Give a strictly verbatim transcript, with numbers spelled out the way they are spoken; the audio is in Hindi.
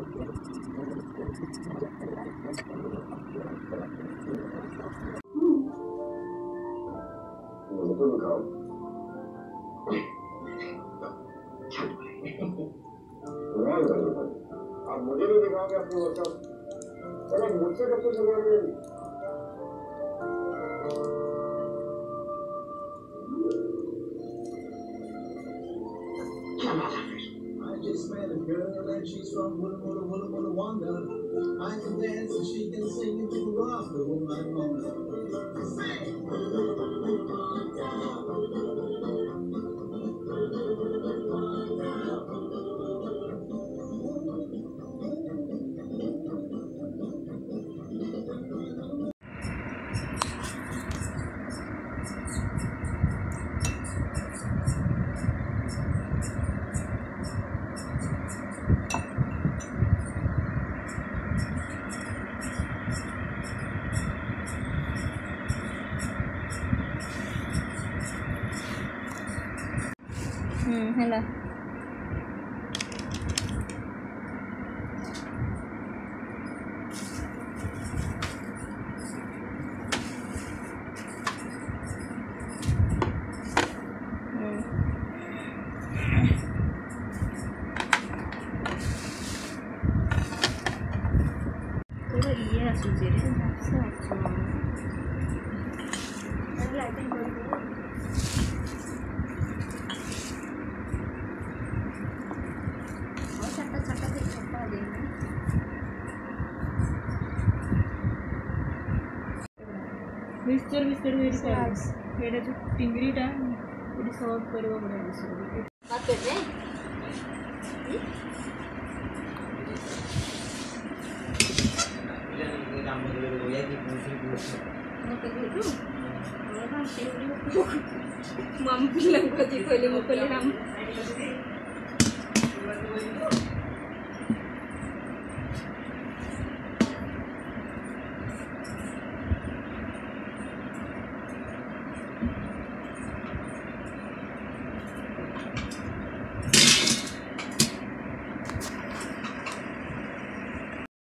अब मुझे भी दिखाओगे अपनी मतलब चलो मुझसे कब तक दिखाओगे I just met a girl and she's from Woola Woola Woola Woola Wanda. I can dance and she can sing into the rock all night long. हम्म हेला तो ये आसुचे रे अच्छा अच्छा लाइटिंग कर दो मिक्सचर मिक्सचर वेरी साइज एटा जो टिंगरीटा एटी सर्व करबो बडा दिसो बात करते काम करे होया कि पूछी पूछ मते भेटू मला शेवडी मम पिल्लं को जी कोले मोकले हम